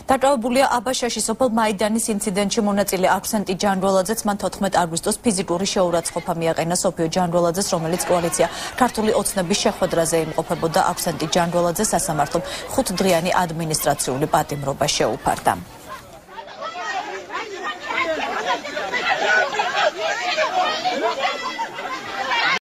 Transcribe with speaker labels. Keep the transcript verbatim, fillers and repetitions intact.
Speaker 1: დაკავებულია აბაშაში სოფელ მაიდანის ინციდენტში მონაწილე აქვსენტი ჯანგველაძეც მან თოთხმეტ აგვისტოს ფიზიკური შეურაცხყოფა მიაყენა სოფიო ჯანგველაძეს, რომელიც კოალიცია ქართული ოცნების შეხვედრაზე იმყოფებოდა. აქვსენტი ჯანგველაძეს სასამართლომ ხუთდღიანი ადმინისტრაციული პატიმრობა შეუფარდა.
Speaker 2: Yeah.